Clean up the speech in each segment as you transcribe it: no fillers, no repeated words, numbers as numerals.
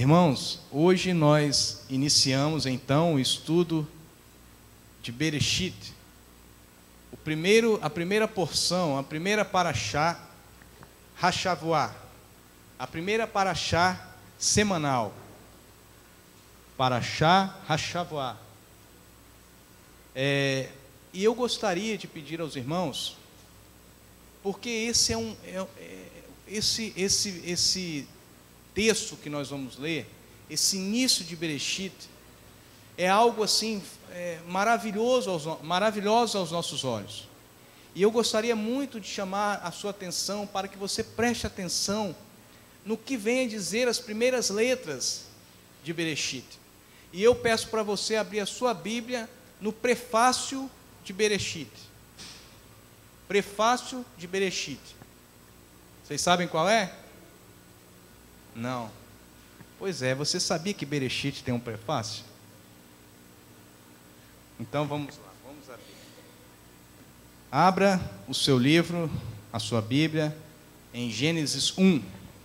irmãos, hoje nós iniciamos então o estudo de Bereshit. A primeira porção, a primeira paraxá, Hashavuá, a primeira paraxá semanal, paraxá Hashavuá. E eu gostaria de pedir aos irmãos, porque esse esse texto que nós vamos ler, esse início de Bereshit, é algo assim maravilhoso aos nossos olhos. E eu gostaria muito de chamar a sua atenção para que você preste atenção no que vem a dizer as primeiras letras de Bereshit. E eu peço para você abrir a sua Bíblia no prefácio de Bereshit. Prefácio de Bereshit. Vocês sabem qual é? Não. Pois é, você sabia que Bereshit tem um prefácio? Então vamos lá, vamos abrir. Abra o seu livro, a sua Bíblia, em Gênesis 1.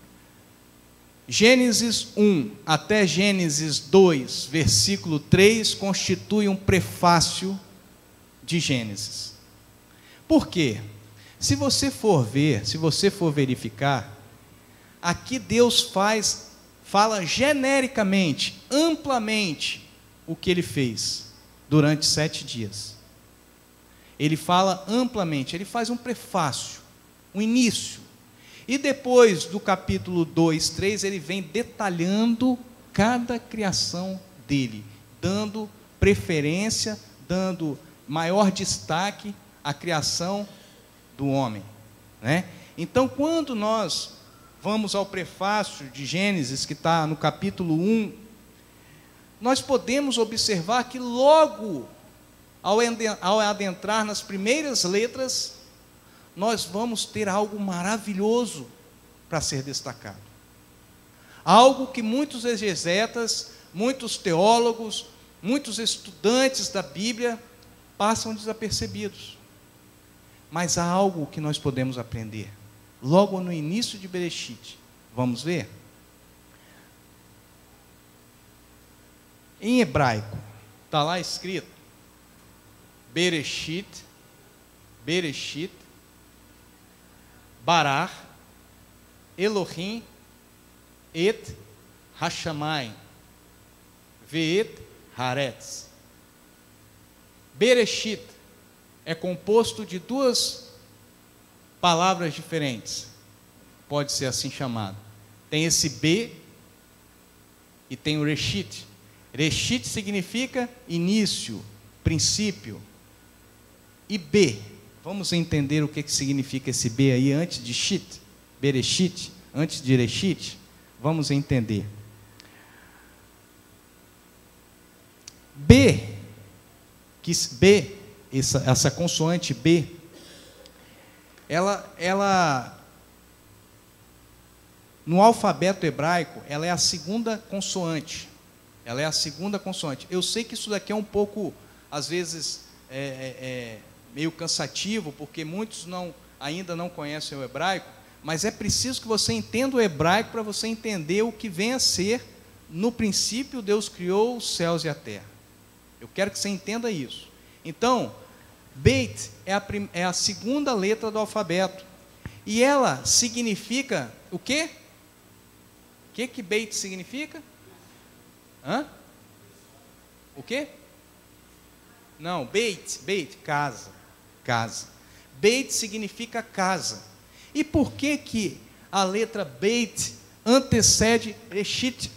Gênesis 1 até Gênesis 2, versículo 3, constitui um prefácio de Gênesis. Por quê? Se você for ver, se você for verificar, aqui Deus fala genericamente, amplamente, o que Ele fez durante 7 dias. Ele fala amplamente, ele faz um prefácio, um início. E depois do capítulo 2, 3, ele vem detalhando cada criação dele, dando preferência, dando maior destaque à criação do homem, né? Então, quando nós vamos ao prefácio de Gênesis, que está no capítulo 1, nós podemos observar que logo ao adentrar nas primeiras letras, nós vamos ter algo maravilhoso para ser destacado. Algo que muitos exegetas, muitos teólogos, muitos estudantes da Bíblia passam desapercebidos. Mas há algo que nós podemos aprender. Logo no início de Bereshit. Vamos ver? Em hebraico, está lá escrito Bereshit, Barar, Elohim, et Hashamayim, veet Haaretz. Bereshit é composto de 2 palavras diferentes, pode ser assim chamado. Tem esse B e tem o Reshit. Reshit significa início, princípio. E B, vamos entender o que significa esse B aí antes de Shit, Bereshit, antes de Reshit, vamos entender. Essa consoante B, ela no alfabeto hebraico, ela é a segunda consoante. Ela é a segunda consoante. Eu sei que isso daqui é um pouco, às vezes, meio cansativo, porque muitos ainda não conhecem o hebraico, mas é preciso que você entenda o hebraico para você entender o que vem a ser, no princípio Deus criou os céus e a terra. Eu quero que você entenda isso. Então, Beit é a segunda letra do alfabeto, e ela significa o quê? O que Beit significa? O quê? Não, Beit, casa. Beit significa casa. E por que a letra Beit antecede Reshit?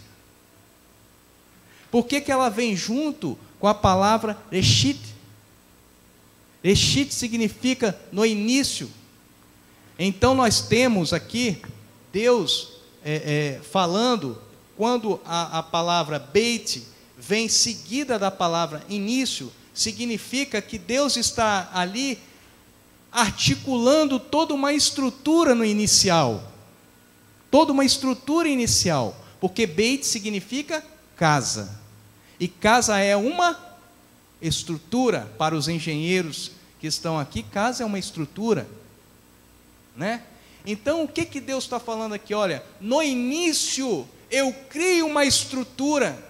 Por que ela vem junto com a palavra Reshit? Reshit significa no início. Então nós temos aqui Deus falando, quando a palavra Beit vem seguida da palavra início, significa que Deus está ali articulando toda uma estrutura no inicial. Toda uma estrutura inicial. Porque Beit significa casa. E casa é uma estrutura. Para os engenheiros que estão aqui, casa é uma estrutura, né? Então, o que Deus está falando aqui? Olha, no início eu crio uma estrutura.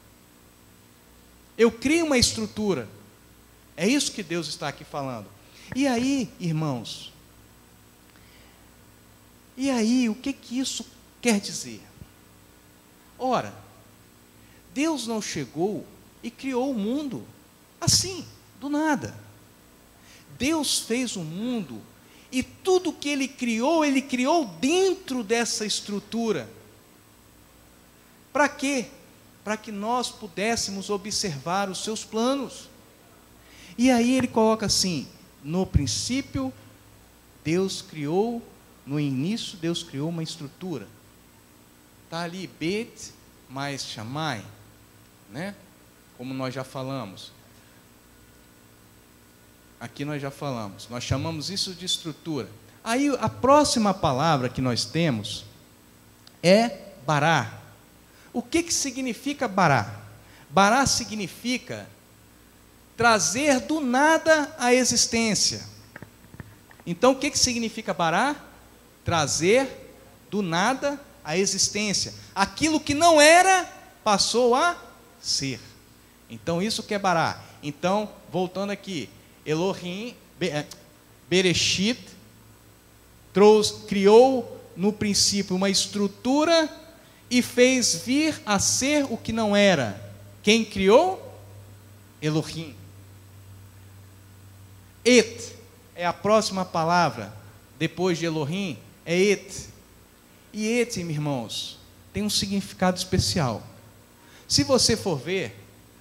Eu crio uma estrutura. É isso que Deus está aqui falando. E aí, irmãos, o que isso quer dizer? Ora, Deus não chegou e criou o mundo assim, do nada. Deus fez o mundo e tudo que Ele criou dentro dessa estrutura. Para quê? Para que nós pudéssemos observar os seus planos. E aí Ele coloca assim: no princípio, Deus criou, no início, Deus criou uma estrutura. Está ali, Bet mais Shammai, né? Como nós já falamos. Aqui nós já falamos, nós chamamos isso de estrutura. Aí a próxima palavra que nós temos é Bará. O que significa Bará? Bará significa trazer do nada à existência. Então o que significa Bará? Trazer do nada à existência. Aquilo que não era, passou a ser. Então isso que é Bará. Então, voltando aqui, Elohim, Bereshit, criou no princípio uma estrutura e fez vir a ser o que não era. Quem criou? Elohim. Et é a próxima palavra, depois de Elohim, é Et. E Et, meus irmãos, tem um significado especial. Se você for ver,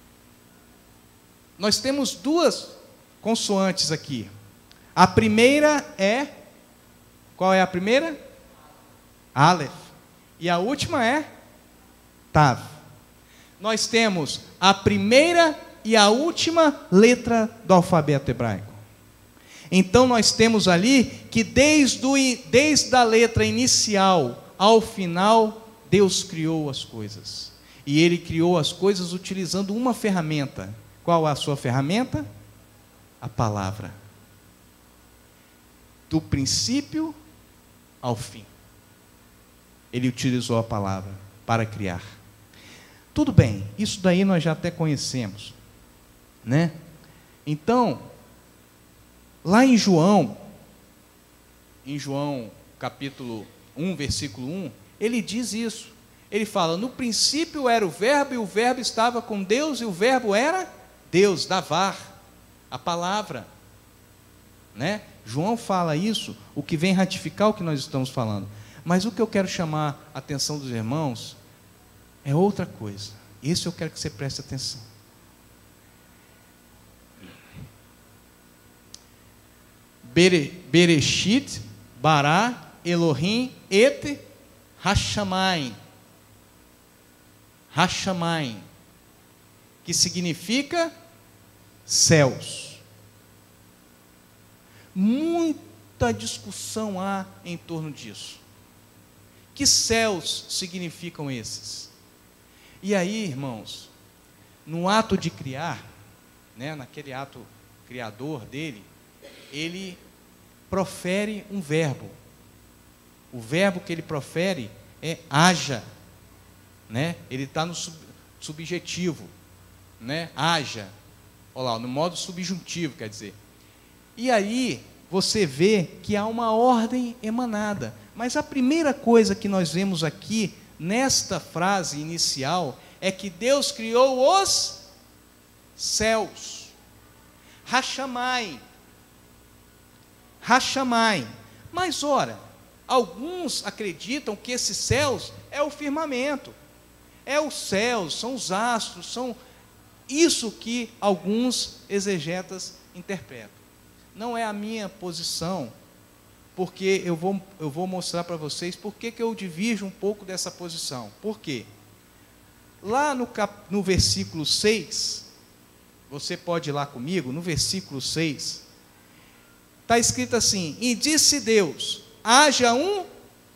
nós temos duas consoantes aqui. A primeira é, qual é a primeira? Aleph. E a última é Tav. Nós temos a primeira e a última letra do alfabeto hebraico. Então nós temos ali que desde a letra inicial ao final, Deus criou as coisas. E Ele criou as coisas utilizando uma ferramenta. Qual é a sua ferramenta? A palavra. Do princípio ao fim. Ele utilizou a palavra para criar. Tudo bem, isso daí nós já até conhecemos, né? Então, lá em João capítulo 1, versículo 1, ele diz isso. Ele fala: no princípio era o verbo, e o verbo estava com Deus, e o verbo era Deus, Davar, a palavra, né? João fala isso, o que vem ratificar o que nós estamos falando. Mas o que eu quero chamar a atenção dos irmãos é outra coisa. Isso eu quero que você preste atenção. Bereshit, Bará, Elohim, Et, Hashamayim. Hashamayim, que significa céus. Muita discussão há em torno disso. Que céus significam esses? E aí, irmãos, no ato de criar, né, naquele ato criador dele, ele profere um verbo. O verbo que ele profere é haja, né? Ele está no subjetivo, né? Haja, olha lá, no modo subjuntivo, quer dizer. E aí você vê que há uma ordem emanada. Mas a primeira coisa que nós vemos aqui, nesta frase inicial, é que Deus criou os céus. Hashamayim. Hashamayim. Mas ora, alguns acreditam que esses céus é o firmamento. É os céus, são os astros, são isso que alguns exegetas interpretam. Não é a minha posição, porque eu vou mostrar para vocês por que eu divirjo um pouco dessa posição. Por quê? Lá no versículo 6, você pode ir lá comigo, no versículo 6, está escrito assim: e disse Deus, haja um,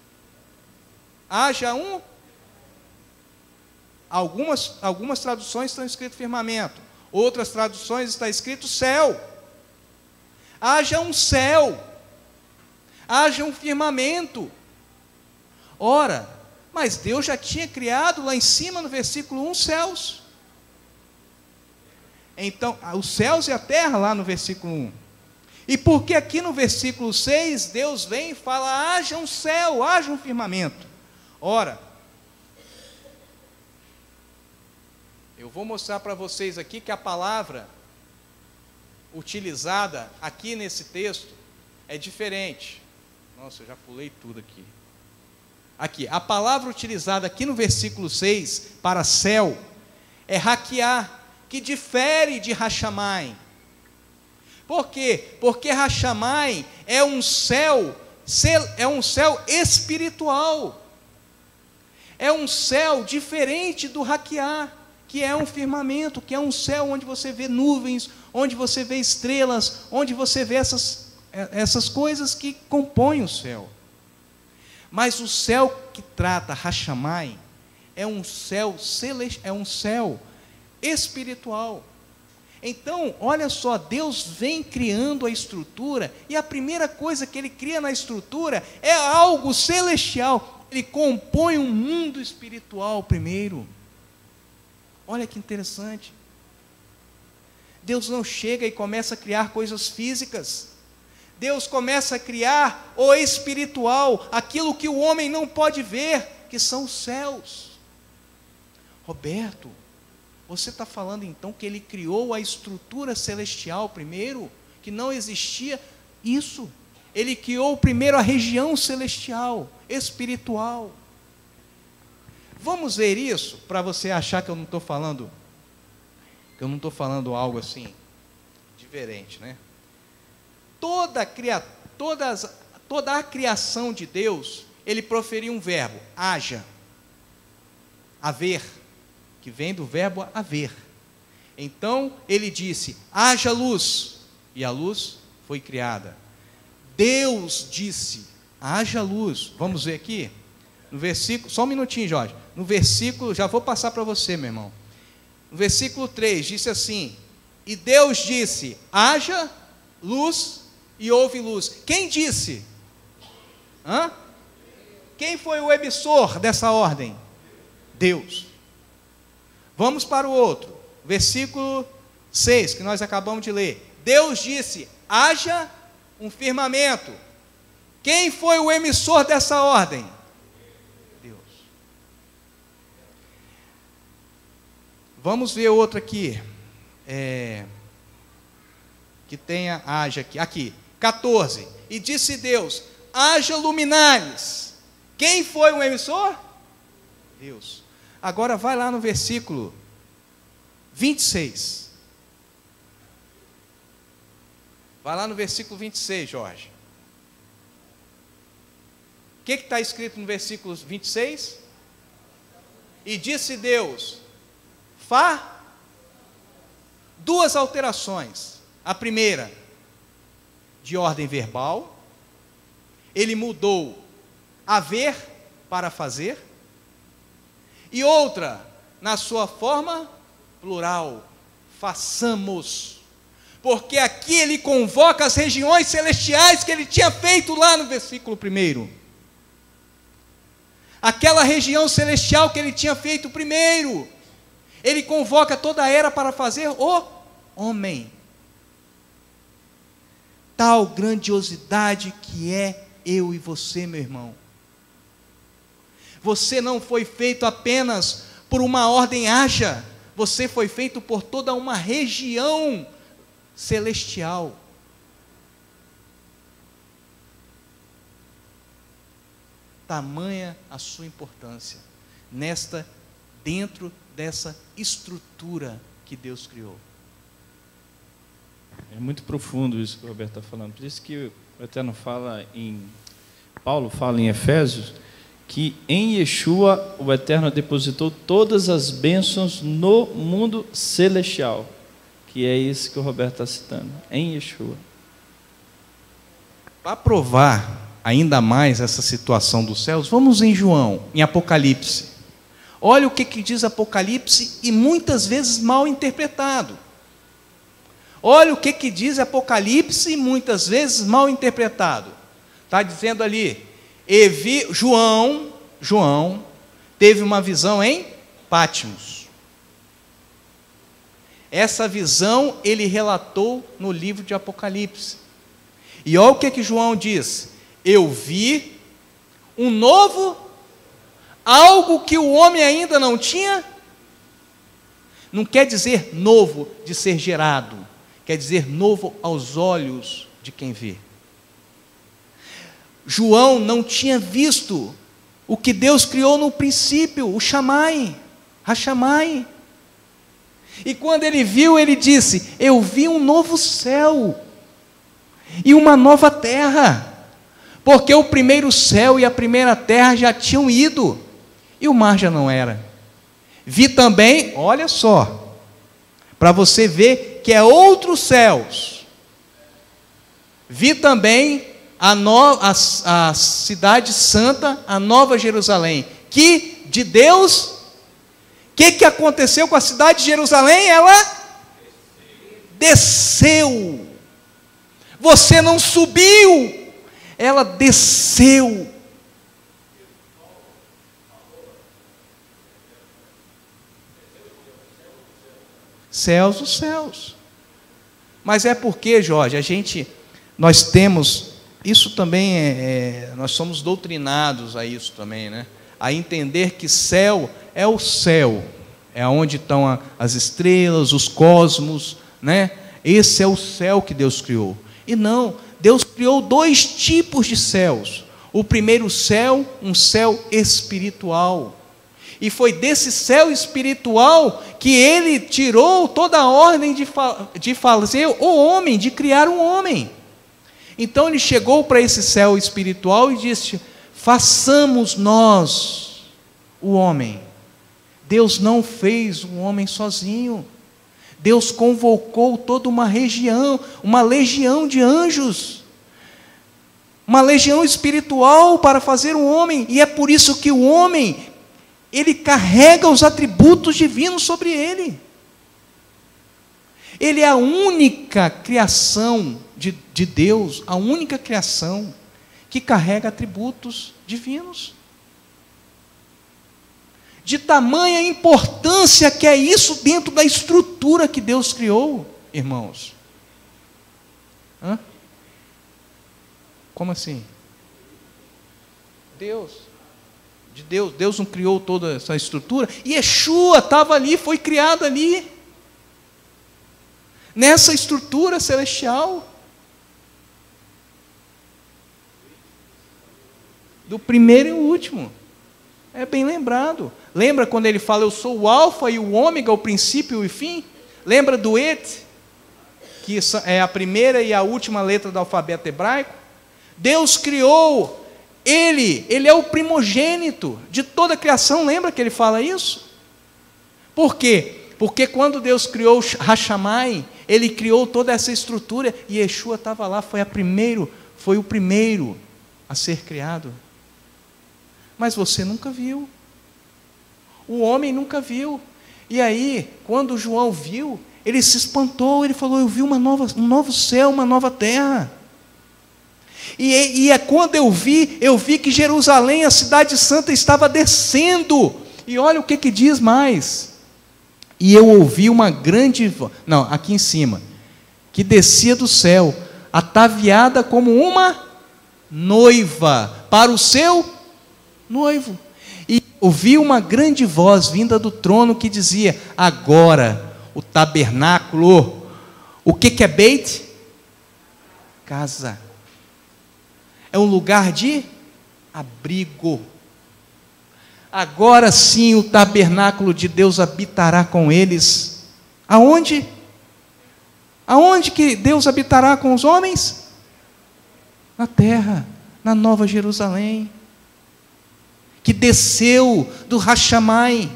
algumas traduções estão escrito firmamento, outras traduções está escrito céu. Haja um céu, haja um firmamento. Ora, Mas Deus já tinha criado lá em cima, no versículo 1, céus. Então, os céus e a terra, lá no versículo 1. E porque aqui no versículo 6, Deus vem e fala: haja um céu, haja um firmamento. Ora, eu vou mostrar para vocês aqui que a palavra utilizada aqui nesse texto é diferente. Nossa, eu já pulei tudo aqui. Aqui, a palavra utilizada aqui no versículo 6 para céu é raquiá, que difere de rachamai. Por quê? Porque rachamai é um céu espiritual. É um céu diferente do raquiá, que é um firmamento, que é um céu onde você vê nuvens, onde você vê estrelas, onde você vê essas coisas que compõem o céu. Mas o céu que trata rachamai é um céu celestial, é um céu espiritual. Então, olha só, Deus vem criando a estrutura, e a primeira coisa que Ele cria na estrutura é algo celestial. Ele compõe um mundo espiritual primeiro. Olha que interessante. Deus não chega e começa a criar coisas físicas. Deus começa a criar o espiritual, aquilo que o homem não pode ver, que são os céus. Roberto, você está falando então que Ele criou a estrutura celestial primeiro, que não existia? Isso. Ele criou primeiro a região celestial, espiritual. Vamos ver isso, para você achar que eu não estou falando, algo assim, diferente, né? Toda a criação de Deus, Ele proferiu um verbo, haja, haver, que vem do verbo haver. Então, Ele disse, haja luz, e a luz foi criada. Deus disse, haja luz. Vamos ver aqui, no versículo, só um minutinho, Jorge, no versículo, já vou passar para você, meu irmão. No versículo 3, disse assim, e Deus disse, haja luz, e houve luz. Quem disse? Quem foi o emissor dessa ordem? Deus. Vamos para o outro, versículo 6, que nós acabamos de ler. Deus disse, haja um firmamento. Quem foi o emissor dessa ordem? Deus. Vamos ver outro aqui, que tenha haja aqui, 14, e disse Deus, haja luminares. Quem foi o emissor? Deus. Agora vai lá no versículo 26. Vai lá no versículo 26, Jorge. O que está escrito no versículo 26? E disse Deus, duas alterações. A primeira, de ordem verbal, Ele mudou haver para fazer, e outra, na sua forma plural, façamos, porque aqui Ele convoca as regiões celestiais que Ele tinha feito lá no versículo 1. Aquela região celestial que Ele tinha feito primeiro, Ele convoca toda a era para fazer o homem. Tal grandiosidade que é eu e você, meu irmão. Você não foi feito apenas por uma ordem haja, você foi feito por toda uma região celestial. Tamanha a sua importância dentro dessa estrutura que Deus criou. É muito profundo isso que o Roberto está falando. Por isso que o Eterno Paulo fala em Efésios, que em Yeshua o Eterno depositou todas as bênçãos no mundo celestial, que é isso que o Roberto está citando, em Yeshua. Para provar ainda mais essa situação dos céus, vamos em João, em Apocalipse. Olha o que diz Apocalipse, e muitas vezes mal interpretado. Olha o que diz Apocalipse, muitas vezes mal interpretado. Está dizendo ali, João teve uma visão em Patmos. Essa visão ele relatou no livro de Apocalipse. E olha o que João diz: eu vi um novo, algo que o homem ainda não tinha. Não quer dizer novo de ser gerado, quer dizer novo aos olhos de quem vê. João não tinha visto o que Deus criou no princípio, o Shammai, Hashamai. E quando ele viu, ele disse: eu vi um novo céu e uma nova terra, porque o primeiro céu e a primeira terra já tinham ido, e o mar já não era. Vi também, olha só, para você ver que é outros céus, vi também a cidade santa, a Nova Jerusalém, que de Deus. O que aconteceu com a cidade de Jerusalém? Ela desceu. Você não subiu, ela desceu. Céus, os céus. Mas é porque, Jorge, nós temos, isso também nós somos doutrinados a isso também, né? A entender que céu é o céu, é onde estão as estrelas, os cosmos, né? Esse é o céu que Deus criou. E não, Deus criou dois tipos de céus. O primeiro céu, um céu espiritual. E foi desse céu espiritual que ele tirou toda a ordem de fazer o homem, de criar um homem. Então ele chegou para esse céu espiritual e disse: façamos nós o homem. Deus não fez o homem sozinho. Deus convocou toda uma legião de anjos, uma legião espiritual para fazer um homem. E é por isso que o homem, ele carrega os atributos divinos sobre ele. Ele é a única criação de Deus, a única criação que carrega atributos divinos. De tamanha importância que é isso dentro da estrutura que Deus criou, irmãos. Hã? Como assim? Deus não criou toda essa estrutura? E Yeshua estava ali, foi criado ali, nessa estrutura celestial. Do primeiro e o último. É bem lembrado. Lembra quando ele fala: eu sou o alfa e o ômega, o princípio e o fim? Lembra do Et, que é a primeira e a última letra do alfabeto hebraico? Deus criou ele é o primogênito de toda a criação. Lembra que ele fala isso? Por quê? Porque quando Deus criou Hashamai, ele criou toda essa estrutura, e Yeshua estava lá, foi o primeiro a ser criado. Mas você nunca viu. O homem nunca viu. E aí, quando João viu, ele se espantou, ele falou: eu vi um novo céu, uma nova terra. E é quando eu vi que Jerusalém, a cidade santa, estava descendo. E olha o que diz mais. E eu ouvi uma grande voz, aqui em cima, que descia do céu, ataviada como uma noiva para o seu noivo. E ouvi uma grande voz vinda do trono que dizia: agora o tabernáculo, o que é Beit? Casa. É um lugar de abrigo. Agora sim o tabernáculo de Deus habitará com eles. Aonde? Aonde que Deus habitará com os homens? Na terra, na Nova Jerusalém, que desceu do Hashamai.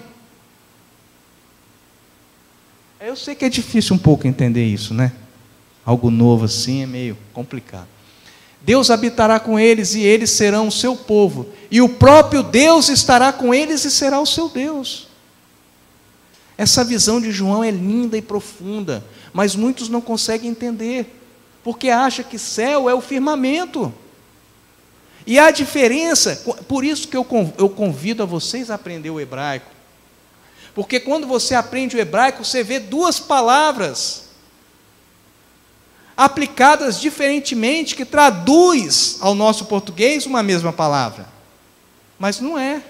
Eu sei que é difícil um pouco entender isso, né? Algo novo assim é meio complicado. Deus habitará com eles e eles serão o seu povo, e o próprio Deus estará com eles e será o seu Deus. Essa visão de João é linda e profunda, mas muitos não conseguem entender, porque acham que céu é o firmamento. E a diferença, por isso que eu convido a vocês a aprender o hebraico. Porque quando você aprende o hebraico, você vê duas palavras aplicadas diferentemente, que traduz ao nosso português uma mesma palavra. Mas não é.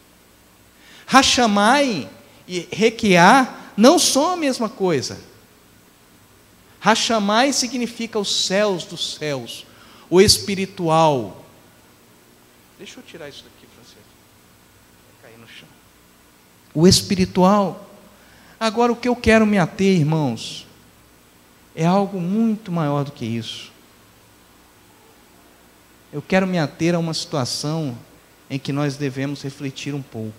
Rachamai e requiar não são a mesma coisa. Rachamai significa os céus dos céus, o espiritual. Deixa eu tirar isso daqui, Francisco. Vai cair no chão. O espiritual. Agora, o que eu quero me ater, irmãos, é algo muito maior do que isso. Eu quero me ater a uma situação em que nós devemos refletir um pouco.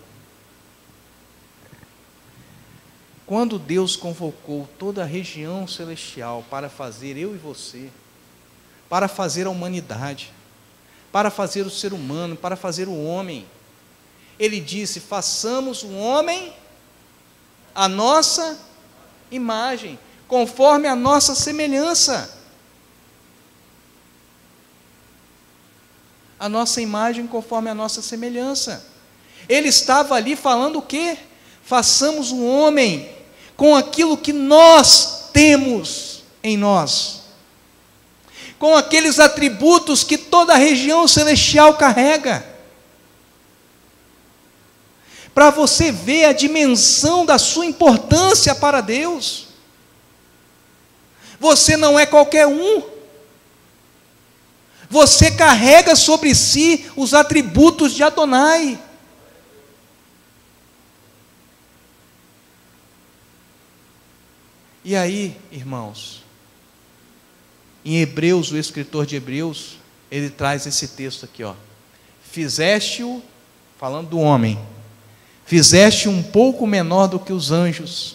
Quando Deus convocou toda a região celestial para fazer eu e você, para fazer a humanidade, para fazer o ser humano, para fazer o homem, Ele disse: façamos o homem a nossa imagem, conforme a nossa semelhança. A nossa imagem conforme a nossa semelhança. Ele estava ali falando o quê? Façamos o homem com aquilo que nós temos em nós, com aqueles atributos que toda a região celestial carrega. Para você ver a dimensão da sua importância para Deus. Você não é qualquer um. Você carrega sobre si os atributos de Adonai. E aí, irmãos, em Hebreus, o escritor de Hebreus, ele traz esse texto aqui, ó. Fizeste-o, falando do homem, fizeste um pouco menor do que os anjos.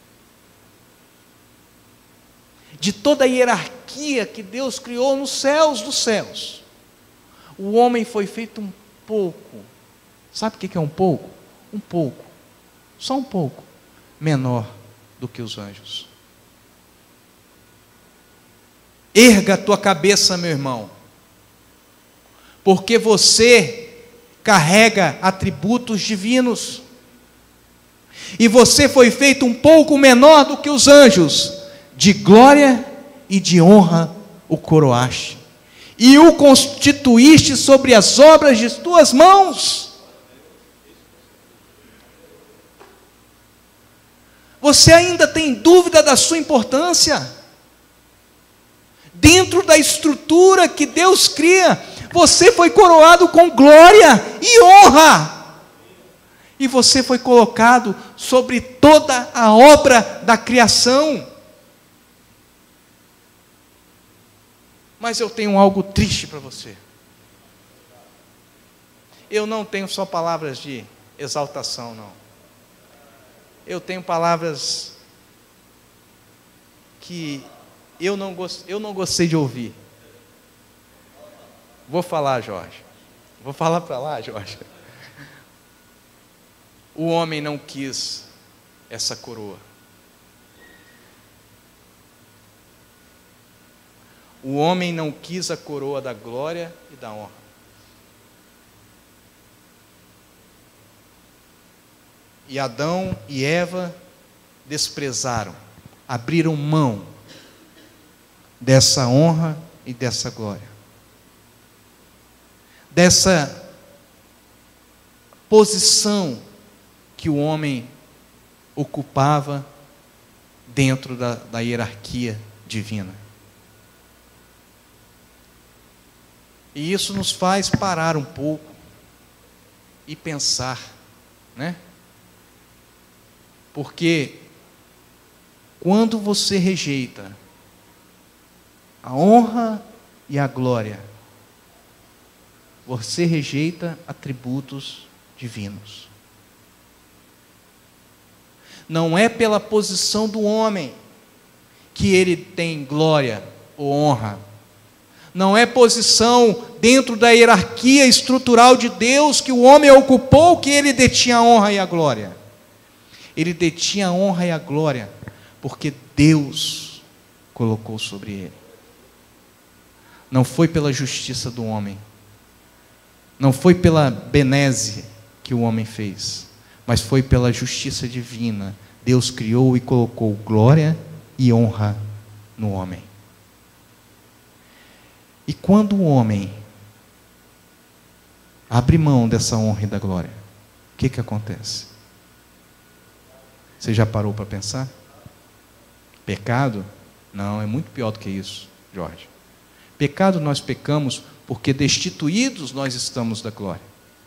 De toda a hierarquia que Deus criou nos céus dos céus, o homem foi feito um pouco. Sabe o que é um pouco? Um pouco, só um pouco, menor do que os anjos. Erga a tua cabeça, meu irmão, porque você carrega atributos divinos, e você foi feito um pouco menor do que os anjos. De glória e de honra o coroaste, e o constituíste sobre as obras de tuas mãos. Você ainda tem dúvida da sua importância? Dentro da estrutura que Deus cria, você foi coroado com glória e honra, e você foi colocado sobre toda a obra da criação. Mas eu tenho algo triste para você. Eu não tenho só palavras de exaltação, não. Eu tenho palavras que eu não gostei de ouvir. Vou falar, Jorge. Vou falar para lá, Jorge. O homem não quis essa coroa. O homem não quis a coroa da glória e da honra. E Adão e Eva desprezaram, abriram mão dessa honra e dessa glória, dessa posição que o homem ocupava dentro da hierarquia divina. E isso nos faz parar um pouco e pensar, né? Porque quando você rejeita a honra e a glória, você rejeita atributos divinos. Não é pela posição do homem que ele tem glória ou honra. Não é posição dentro da hierarquia estrutural de Deus que o homem ocupou que ele detinha a honra e a glória. Ele detinha a honra e a glória porque Deus colocou sobre ele. Não foi pela justiça do homem, Não foi pela benese que o homem fez, mas foi pela justiça divina. Deus criou e colocou glória e honra no homem. E quando o homem abre mão dessa honra e da glória, o que acontece? Você já parou para pensar? Pecado? Não, é muito pior do que isso, Jorge. Pecado nós pecamos porque destituídos nós estamos da glória.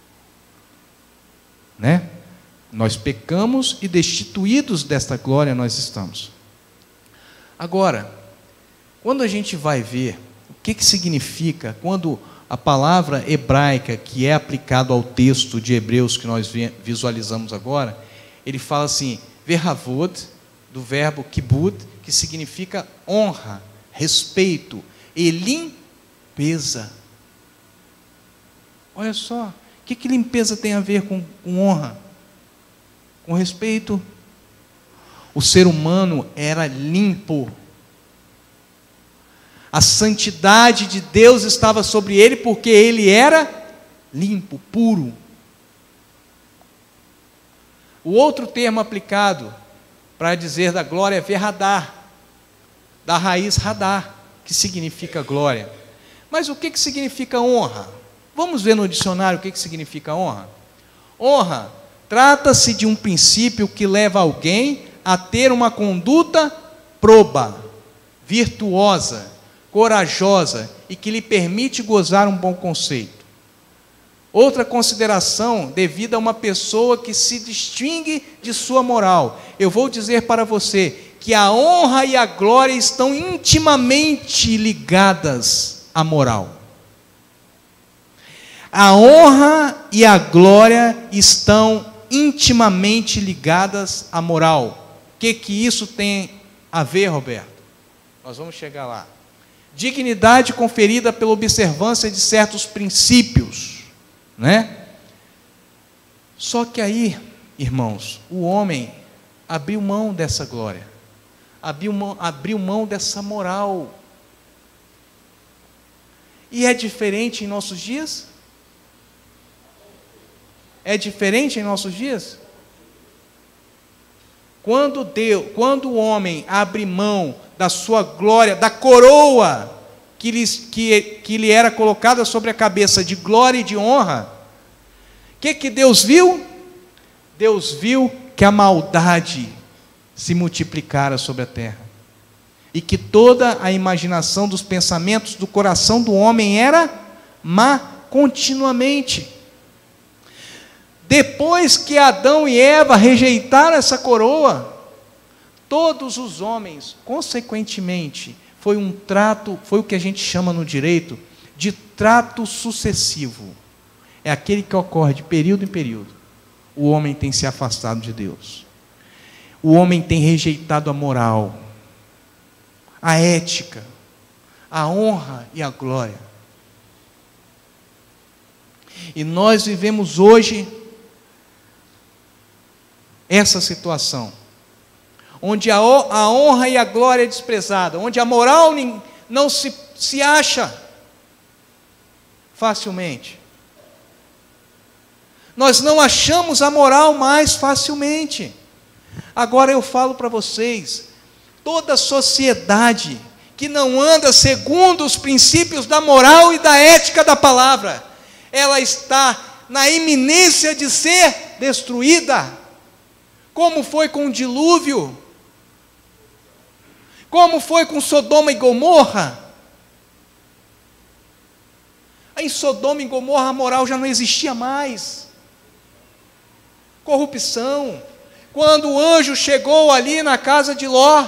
Né? Nós pecamos e destituídos desta glória nós estamos. Agora, quando a gente vai ver o que significa, quando a palavra hebraica que é aplicado ao texto de Hebreus que nós visualizamos agora, ele fala assim, verhavod, do verbo kibud, que significa honra, respeito e limpeza. Olha só, o que limpeza tem a ver com honra? Com respeito? O ser humano era limpo. A santidade de Deus estava sobre ele porque ele era limpo, puro. O outro termo aplicado para dizer da glória é verhadar, da raiz radar, que significa glória. Mas o que significa honra? Vamos ver no dicionário o que significa honra? Honra trata-se de um princípio que leva alguém a ter uma conduta proba, virtuosa, corajosa e que lhe permite gozar um bom conceito. Outra consideração devida a uma pessoa que se distingue de sua moral. Eu vou dizer para você que a honra e a glória estão intimamente ligadas à moral. A honra e a glória estão intimamente ligadas à moral. O que isso tem a ver, Roberto? Nós vamos chegar lá. Dignidade conferida pela observância de certos princípios, né? Só que aí, irmãos, o homem abriu mão dessa glória, abriu mão dessa moral. E é diferente em nossos dias? É diferente em nossos dias? Quando o homem abre mão da sua glória, da coroa que lhe era colocada sobre a cabeça de glória e de honra, o que Deus viu? Deus viu que a maldade se multiplicara sobre a terra, e que toda a imaginação dos pensamentos do coração do homem era má continuamente. Depois que Adão e Eva rejeitaram essa coroa, todos os homens, consequentemente, foi o que a gente chama no direito de trato sucessivo. É aquele que ocorre de período em período. O homem tem se afastado de Deus. O homem tem rejeitado a moral, a ética, a honra e a glória. E nós vivemos hoje essa situação, onde a honra e a glória é desprezada, onde a moral não se acha facilmente. Nós não achamos a moral mais facilmente. Agora eu falo para vocês, toda sociedade que não anda segundo os princípios da moral e da ética da palavra, ela está na iminência de ser destruída. Como foi com o dilúvio? Como foi com Sodoma e Gomorra? Em Sodoma e Gomorra a moral já não existia mais. Corrupção. Quando o anjo chegou ali na casa de Ló,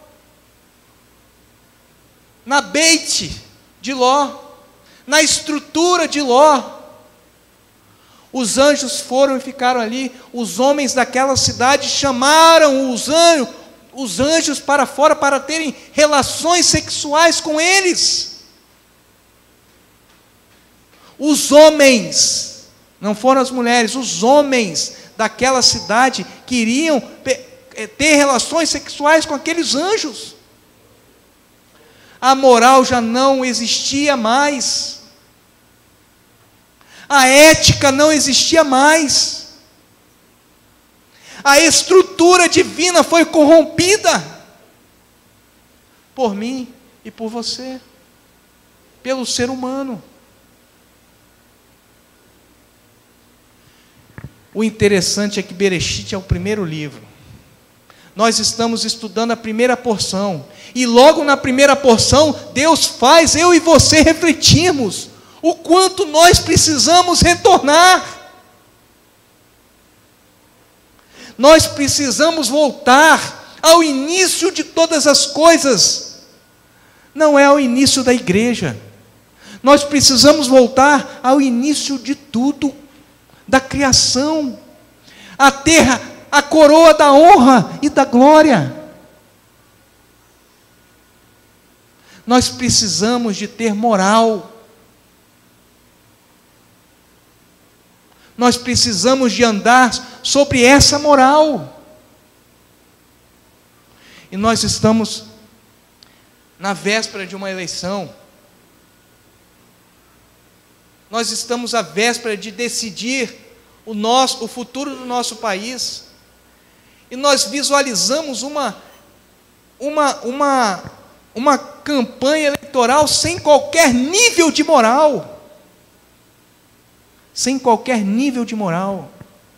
na Beit de Ló, na estrutura de Ló, os anjos foram e ficaram ali. Os homens daquela cidade chamaram os anjos para fora para terem relações sexuais com eles. Os homens, não foram as mulheres, os homens daquela cidade queriam ter relações sexuais com aqueles anjos. A moral já não existia mais. A ética não existia mais. A estrutura divina foi corrompida por mim e por você, pelo ser humano. O interessante é que Bereshit é o primeiro livro. Nós estamos estudando a primeira porção, e logo na primeira porção, Deus faz eu e você refletirmos o quanto nós precisamos retornar. Nós precisamos voltar ao início de todas as coisas. Não é ao início da igreja. Nós precisamos voltar ao início de tudo, da criação, a terra, a coroa da honra e da glória. Nós precisamos de ter moral. Nós precisamos de andar sobre essa moral. E nós estamos na véspera de uma eleição. Nós estamos à véspera de decidir o futuro do nosso país. E nós visualizamos uma campanha eleitoral sem qualquer nível de moral. Sem qualquer nível de moral.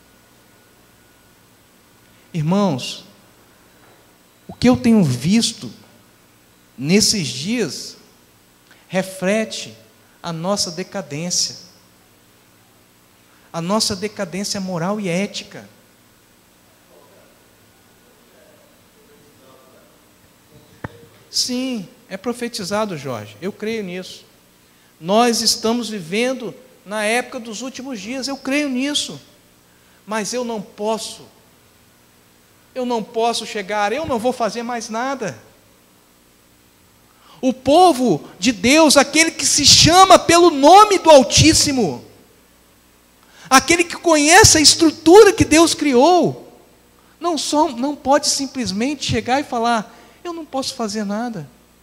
Irmãos, o que eu tenho visto nesses dias reflete a nossa decadência moral e ética. Sim, é profetizado, Jorge, eu creio nisso. Nós estamos vivendo na época dos últimos dias, eu creio nisso, mas eu não posso chegar, eu não vou fazer mais nada. O povo de Deus, aquele que se chama pelo nome do Altíssimo, aquele que conhece a estrutura que Deus criou, não pode simplesmente chegar e falar, eu não posso fazer nada.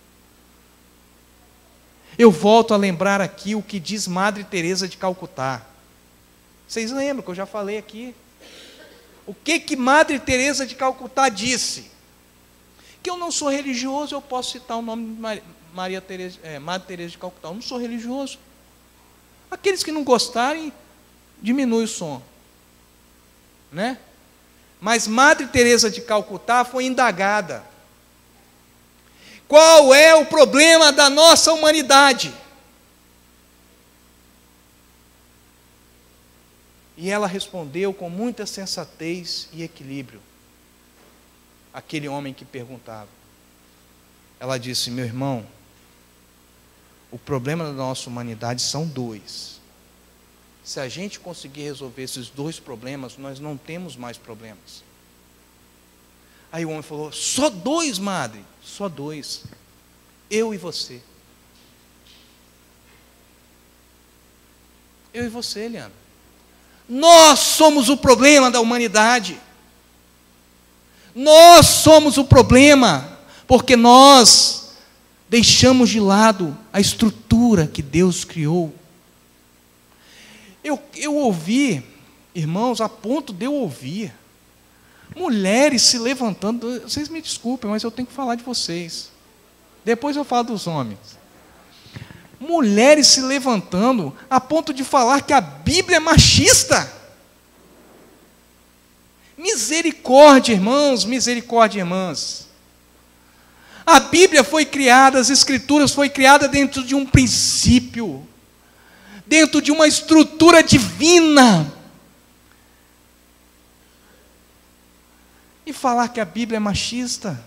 Eu volto a lembrar aqui o que diz Madre Teresa de Calcutá. Vocês lembram que eu já falei aqui? O que Madre Teresa de Calcutá disse? Que eu não sou religioso, eu posso citar o nome de Madre Teresa de Calcutá. Eu não sou religioso. Aqueles que não gostarem, diminui o som, né? Mas Madre Teresa de Calcutá foi indagada. Qual é o problema da nossa humanidade? E ela respondeu com muita sensatez e equilíbrio. Aquele homem que perguntava. Ela disse, meu irmão, o problema da nossa humanidade são dois. Se a gente conseguir resolver esses dois problemas, nós não temos mais problemas. Aí o homem falou, só dois, madre? Só dois. Eu e você. Eu e você, Leandro. Nós somos o problema da humanidade. Nós somos o problema, porque nós deixamos de lado a estrutura que Deus criou. Eu ouvi, irmãos, a ponto de eu ouvir mulheres se levantando. Vocês me desculpem, mas eu tenho que falar de vocês. Depois eu falo dos homens. Mulheres se levantando a ponto de falar que a Bíblia é machista. Misericórdia, irmãos, misericórdia, irmãs. A Bíblia foi criada, as Escrituras foi criada dentro de um princípio, dentro de uma estrutura divina. E falar que a Bíblia é machista.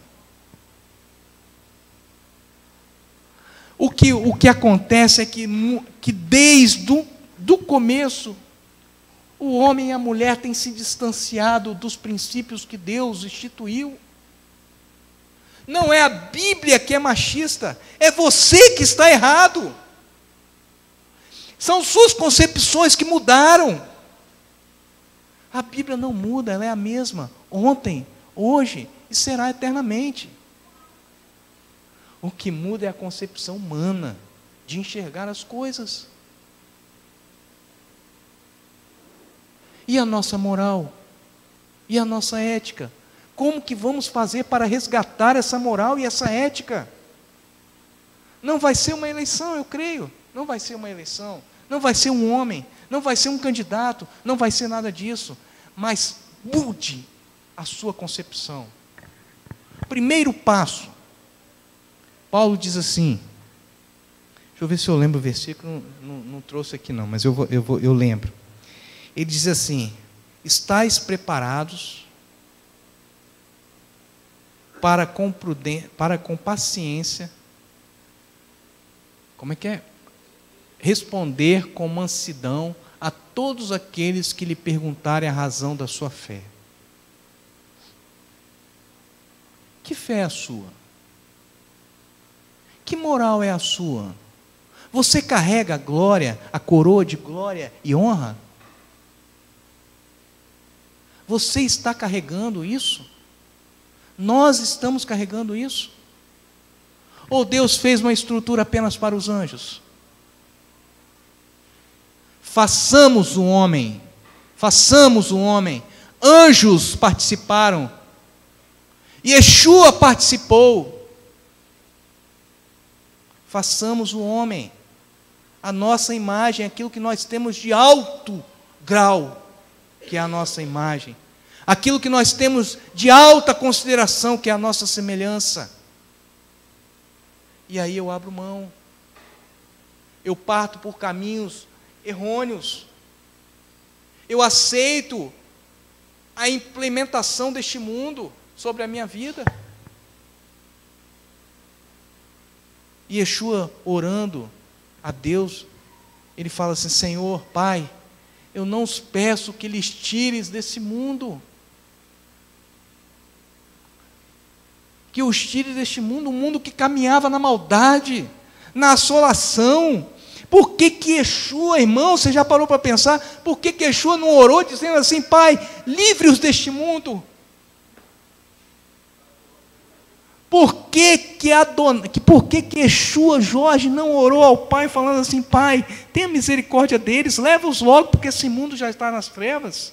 O que acontece é que desde o começo, o homem e a mulher têm se distanciado dos princípios que Deus instituiu. Não é a Bíblia que é machista, é você que está errado. São suas concepções que mudaram. A Bíblia não muda, ela é a mesma, ontem, hoje e será eternamente. O que muda é a concepção humana de enxergar as coisas. E a nossa moral? E a nossa ética? Como que vamos fazer para resgatar essa moral e essa ética? Não vai ser uma eleição, eu creio. Não vai ser uma eleição. Não vai ser um homem. Não vai ser um candidato. Não vai ser nada disso. Mas mude a sua concepção. Primeiro passo. Paulo diz assim. Deixa eu ver se eu lembro o versículo. Não trouxe aqui não, mas eu lembro. Ele diz assim: estais preparados para com paciência, como é que é? Responder com mansidão a todos aqueles que lhe perguntarem a razão da sua fé. Que fé é a sua? Que moral é a sua? Você carrega a glória, a coroa de glória e honra? Você está carregando isso? Nós estamos carregando isso? Ou Deus fez uma estrutura apenas para os anjos? Façamos o homem. Anjos participaram. Yeshua participou. Façamos o homem. A nossa imagem, aquilo que nós temos de alto grau, que é a nossa imagem. Aquilo que nós temos de alta consideração, que é a nossa semelhança. E aí eu abro mão. Eu parto por caminhos errôneos. Eu aceito a implementação deste mundo sobre a minha vida. E Yeshua orando a Deus, ele fala assim: Senhor, Pai, eu não os peço que lhes tires desse mundo. Que os tires deste mundo, um mundo que caminhava na maldade, na assolação. Por que Yeshua, irmão, você já parou para pensar? Por que Yeshua não orou dizendo assim: Pai, livre-os deste mundo? Por que Yeshua, Jorge, não orou ao Pai falando assim: Pai, tenha misericórdia deles, leva-os logo, porque esse mundo já está nas trevas?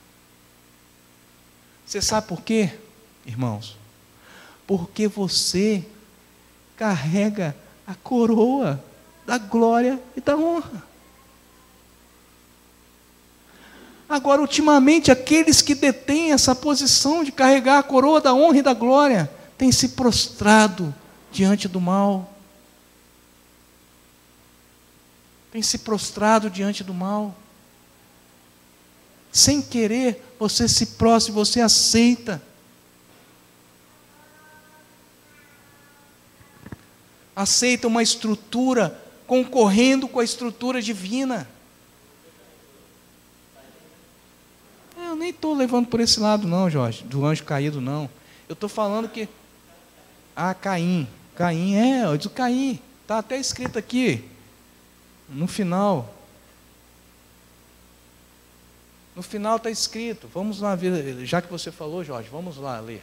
Você sabe por quê, irmãos? Porque você carrega a coroa da glória e da honra. Agora, ultimamente, aqueles que detêm essa posição de carregar a coroa da honra e da glória têm se prostrado diante do mal. Têm se prostrado diante do mal. Sem querer, você se prostra, você aceita. Aceita uma estrutura concorrendo com a estrutura divina. Eu nem estou levando por esse lado não, Jorge, do anjo caído não. Eu estou falando que... Caim, diz o Caim, está até escrito aqui, no final. No final está escrito, vamos lá ver, já que você falou, Jorge, vamos lá ler.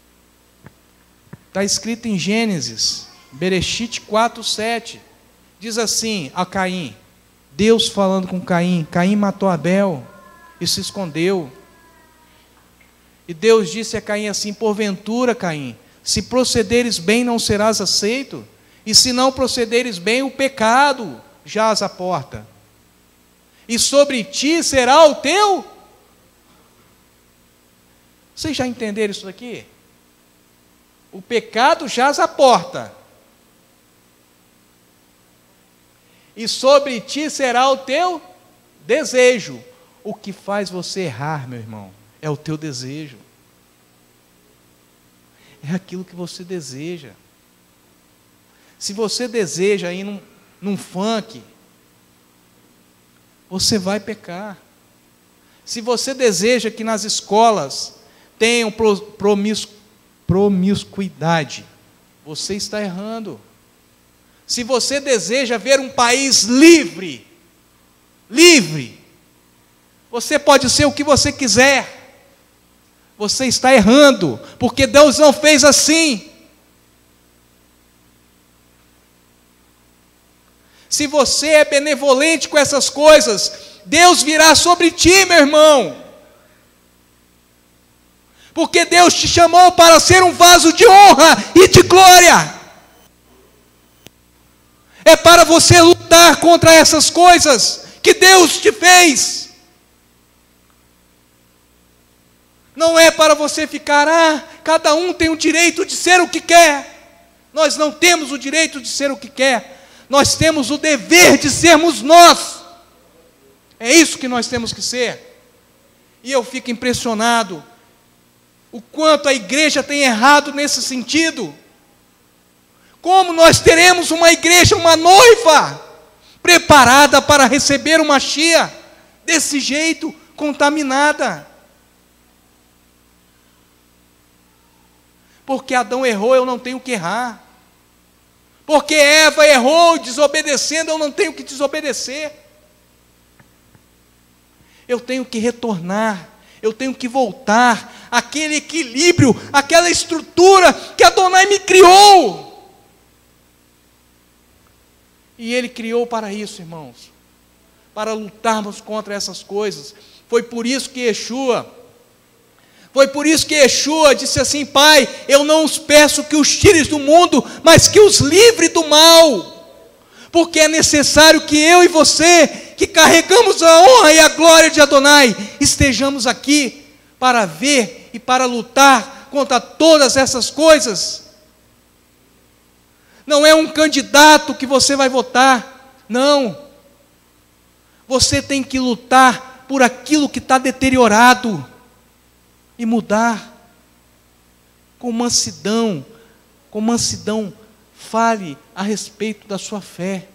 Está escrito em Gênesis, Bereshit 4:7, diz assim a Caim, Deus falando com Caim, Caim matou Abel e se escondeu. E Deus disse a Caim assim: porventura, Caim, se procederes bem não serás aceito, e se não procederes bem, o pecado jaz à porta, e sobre ti será o teu... Vocês já entenderam isso daqui? O pecado jaz à porta, e sobre ti será o teu desejo. O que faz você errar, meu irmão, é o teu desejo. É aquilo que você deseja. Se você deseja ir num funk, você vai pecar. Se você deseja que nas escolas tenham promiscuidade, você está errando. Se você deseja ver um país livre, você pode ser o que você quiser. Você está errando, porque Deus não fez assim. Se você é benevolente com essas coisas, Deus virá sobre ti, meu irmão. Porque Deus te chamou para ser um vaso de honra e de glória. É para você lutar contra essas coisas que Deus te fez. Não é para você ficar, cada um tem o direito de ser o que quer. Nós não temos o direito de ser o que quer. Nós temos o dever de sermos nós. É isso que nós temos que ser. E eu fico impressionado o quanto a igreja tem errado nesse sentido. Como nós teremos uma igreja, uma noiva, preparada para receber uma Mashiach, desse jeito, contaminada? Porque Adão errou, eu não tenho que errar. Porque Eva errou, desobedecendo, eu não tenho que desobedecer. Eu tenho que retornar, eu tenho que voltar àquele equilíbrio, àquela estrutura que Adonai me criou. E Ele criou para isso, irmãos, para lutarmos contra essas coisas. Foi por isso que Yeshua disse assim: Pai, eu não os peço que os tires do mundo, mas que os livre do mal. Porque é necessário que eu e você, que carregamos a honra e a glória de Adonai, estejamos aqui para ver e para lutar contra todas essas coisas. Não é um candidato que você vai votar, não. Você tem que lutar por aquilo que está deteriorado e mudar. Com mansidão, fale a respeito da sua fé.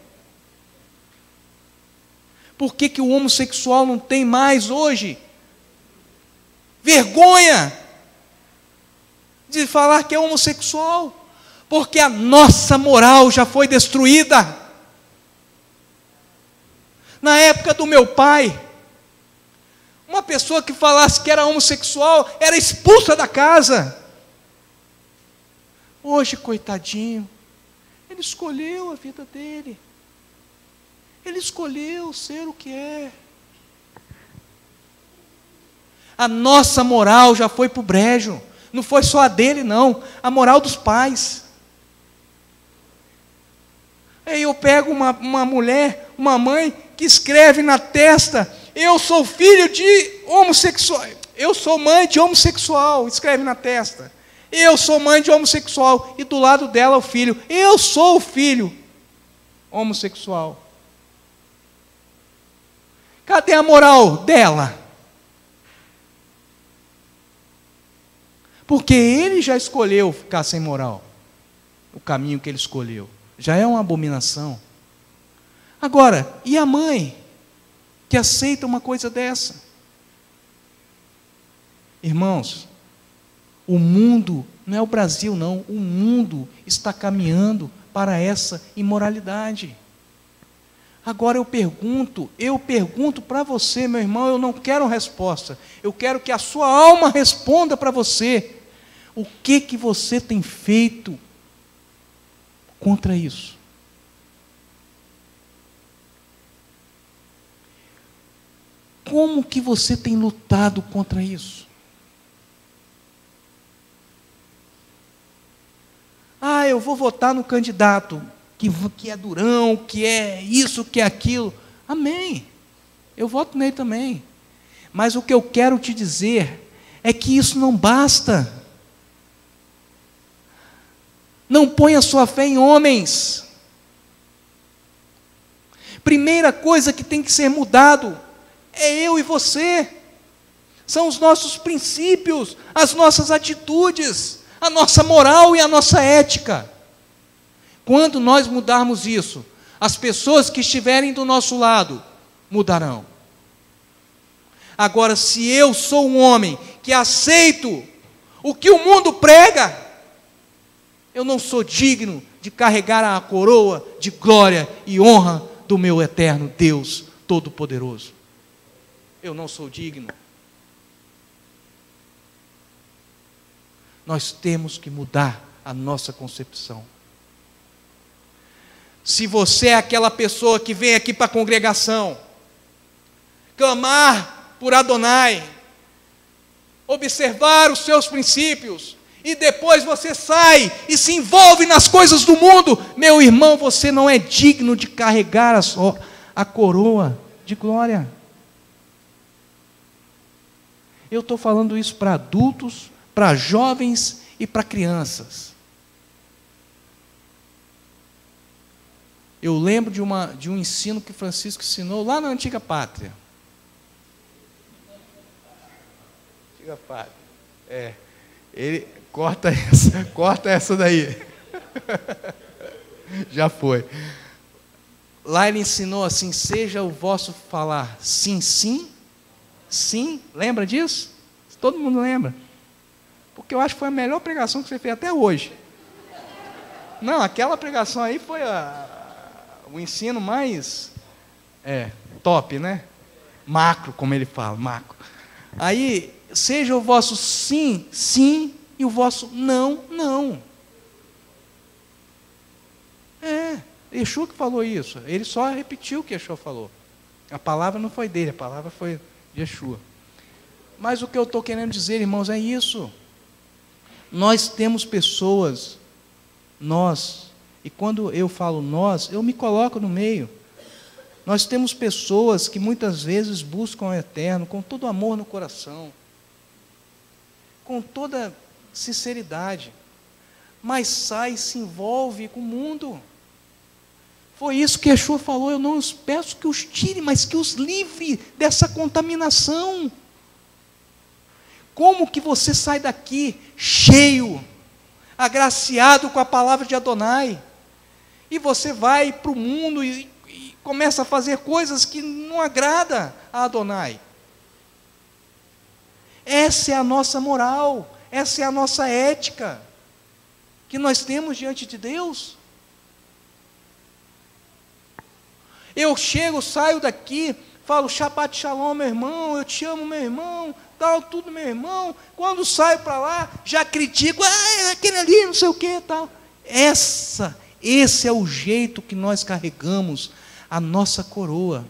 Por que o homossexual não tem mais hoje vergonha de falar que é homossexual? Porque a nossa moral já foi destruída. Na época do meu pai, uma pessoa que falasse que era homossexual era expulsa da casa. Hoje, coitadinho, ele escolheu a vida dele. Ele escolheu ser o que é. A nossa moral já foi para o brejo. Não foi só a dele, não. A moral dos pais. Aí eu pego uma mulher, uma mãe, que escreve na testa: eu sou filho de homossexual. Eu sou mãe de homossexual. Escreve na testa: eu sou mãe de homossexual. E do lado dela o filho: eu sou o filho homossexual. Cadê a moral dela? Porque ele já escolheu ficar sem moral. O caminho que ele escolheu já é uma abominação. Agora, e a mãe que aceita uma coisa dessa? Irmãos, o mundo, não é o Brasil não, o mundo está caminhando para essa imoralidade. Agora eu pergunto para você, meu irmão, eu não quero resposta, eu quero que a sua alma responda para você. O que você tem feito contra isso? Como que você tem lutado contra isso? Eu vou votar no candidato que é durão, que é isso, que é aquilo. Amém. Eu voto nele também. Mas o que eu quero te dizer é que isso não basta. Não ponha sua fé em homens. Primeira coisa que tem que ser mudado é eu e você. São os nossos princípios, as nossas atitudes, a nossa moral e a nossa ética. Quando nós mudarmos isso, as pessoas que estiverem do nosso lado mudarão. Agora, se eu sou um homem que aceito o que o mundo prega, eu não sou digno de carregar a coroa de glória e honra do meu eterno Deus Todo-Poderoso. Eu não sou digno. Nós temos que mudar a nossa concepção. Se você é aquela pessoa que vem aqui para a congregação, clamar por Adonai, observar os seus princípios, e depois você sai e se envolve nas coisas do mundo, meu irmão, você não é digno de carregar a coroa de glória. Eu estou falando isso para adultos, para jovens e para crianças. Eu lembro de um ensino que Francisco ensinou lá na Antiga Pátria. Antiga Pátria. Ele corta essa daí. Já foi. Lá ele ensinou assim: seja o vosso falar sim, sim, sim. Lembra disso? Todo mundo lembra. Porque eu acho que foi a melhor pregação que você fez até hoje. Não, aquela pregação aí foi o ensino mais top, né? Macro, como ele fala, macro. Aí, seja o vosso sim, sim, e o vosso não, não. Yeshua que falou isso. Ele só repetiu o que Yeshua falou. A palavra não foi dele, a palavra foi de Yeshua. Mas o que eu estou querendo dizer, irmãos, é isso. Nós temos pessoas, e quando eu falo nós, eu me coloco no meio. Nós temos pessoas que muitas vezes buscam o eterno com todo amor no coração, com toda sinceridade, mas sai e se envolve com o mundo. Foi isso que Yeshua falou: eu não os peço que os tire, mas que os livre dessa contaminação. Como que você sai daqui cheio, agraciado com a palavra de Adonai, e você vai para o mundo e começa a fazer coisas que não agrada a Adonai? Essa é a nossa moral, essa é a nossa ética que nós temos diante de Deus. Eu chego, saio daqui, falo Shabbat Shalom, meu irmão, eu te amo, meu irmão, tal, tudo, meu irmão. Quando saio para lá, já critico, aquele ali, não sei o que, tal. Esse é o jeito que nós carregamos a nossa coroa,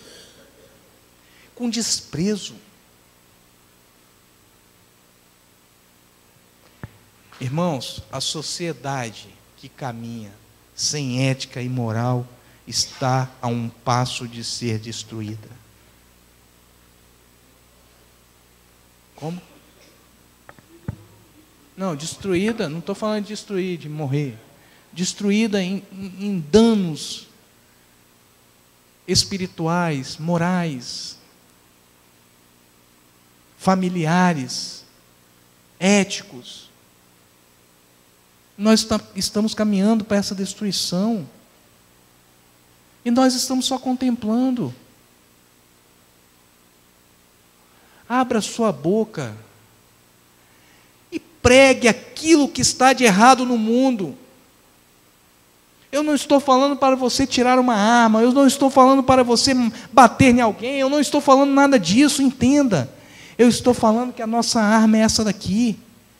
com desprezo. Irmãos, a sociedade que caminha sem ética e moral está a um passo de ser destruída. Como? Não, destruída, não estou falando de destruir, de morrer. Destruída em danos espirituais, morais, familiares, éticos. Nós estamos caminhando para essa destruição. E nós estamos só contemplando. Abra sua boca e pregue aquilo que está de errado no mundo. Eu não estou falando para você tirar uma arma, eu não estou falando para você bater em alguém, eu não estou falando nada disso, entenda. Eu estou falando que a nossa arma é essa daqui.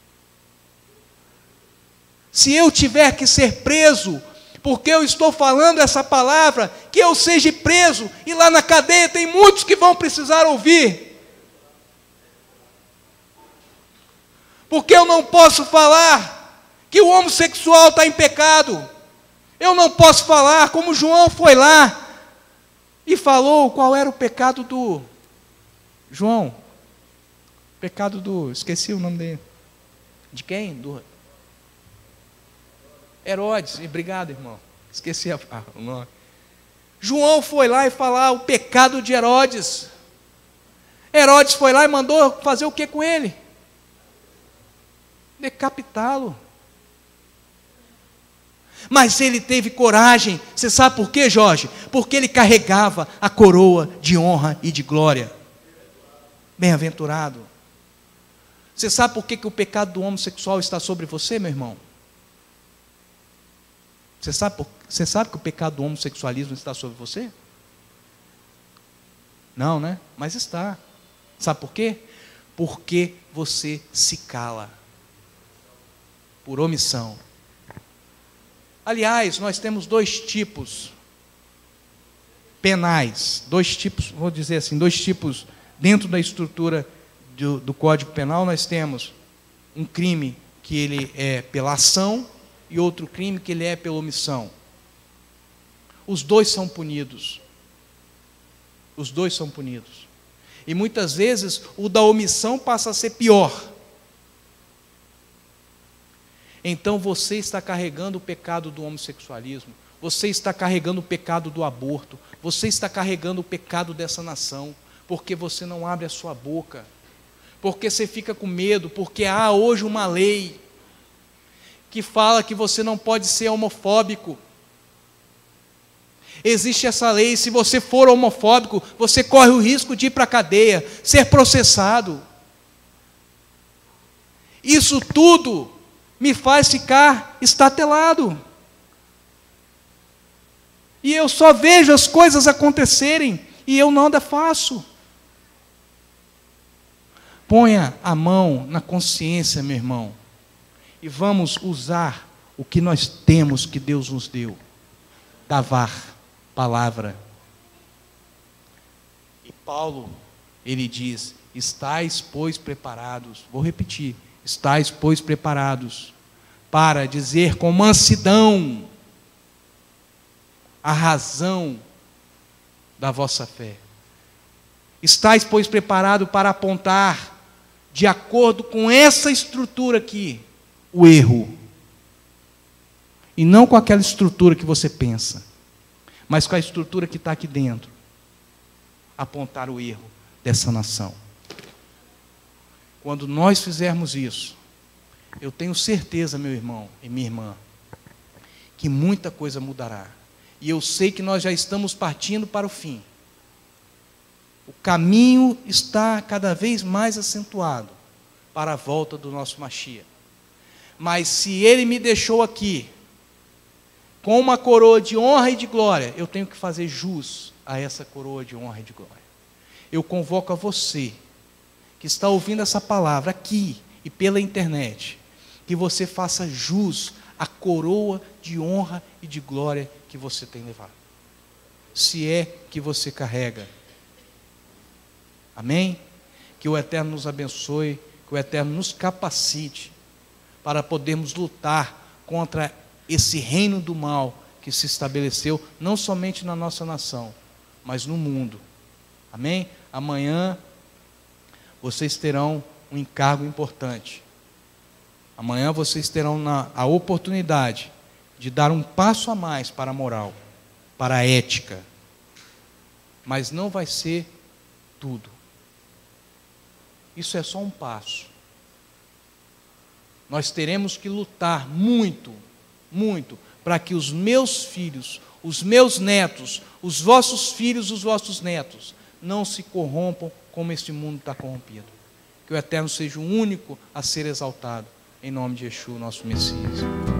Se eu tiver que ser preso, porque eu estou falando essa palavra, que eu seja preso, e lá na cadeia tem muitos que vão precisar ouvir. Porque eu não posso falar que o homossexual está em pecado. Eu não posso falar como João foi lá e falou qual era o pecado do João. Pecado do, esqueci o nome dele. De quem? Do Herodes. Obrigado, irmão. Esqueci o nome. João foi lá e falar o pecado de Herodes. Herodes foi lá e mandou fazer o que com ele? Decapitá-lo. Mas ele teve coragem. Você sabe por quê, Jorge? Porque ele carregava a coroa de honra e de glória. Bem-aventurado. Você sabe por que o pecado do homossexual está sobre você, meu irmão? Você sabe que o pecado do homossexualismo está sobre você? Não, né? Mas está. Sabe por quê? Porque você se cala. Por omissão. Aliás, nós temos dois tipos penais, dois tipos, vou dizer assim, dois tipos dentro da estrutura do Código Penal. Nós temos um crime que ele é pela ação e outro crime que ele é pela omissão. Os dois são punidos. Os dois são punidos. E muitas vezes o da omissão passa a ser pior. Então você está carregando o pecado do homossexualismo, você está carregando o pecado do aborto, você está carregando o pecado dessa nação, porque você não abre a sua boca, porque você fica com medo, porque há hoje uma lei que fala que você não pode ser homofóbico. Existe essa lei, se você for homofóbico, você corre o risco de ir para a cadeia, ser processado. Isso tudo me faz ficar estatelado. E eu só vejo as coisas acontecerem e eu nada faço. Ponha a mão na consciência, meu irmão, e vamos usar o que nós temos, que Deus nos deu. Davar, palavra. E Paulo, ele diz: estais, pois, preparados. Vou repetir: estais, pois, preparados para dizer com mansidão a razão da vossa fé. Estais, pois, preparados para apontar, de acordo com essa estrutura aqui, o erro. E não com aquela estrutura que você pensa, mas com a estrutura que está aqui dentro. Apontar o erro dessa nação. Quando nós fizermos isso, eu tenho certeza, meu irmão e minha irmã, que muita coisa mudará. E eu sei que nós já estamos partindo para o fim. O caminho está cada vez mais acentuado para a volta do nosso Mashiach. Mas se ele me deixou aqui com uma coroa de honra e de glória, eu tenho que fazer jus a essa coroa de honra e de glória. Eu convoco a você que está ouvindo essa palavra aqui e pela internet, que você faça jus à coroa de honra e de glória que você tem levado, se é que você carrega. Amém? Que o Eterno nos abençoe, que o Eterno nos capacite para podermos lutar contra esse reino do mal que se estabeleceu, não somente na nossa nação, mas no mundo. Amém? Amanhã vocês terão um encargo importante. Amanhã vocês terão a oportunidade de dar um passo a mais para a moral, para a ética. Mas não vai ser tudo. Isso é só um passo. Nós teremos que lutar muito, muito, para que os meus filhos, os meus netos, os vossos filhos, os vossos netos, não se corrompam como este mundo está corrompido. Que o Eterno seja o único a ser exaltado, em nome de Yeshua, nosso Messias.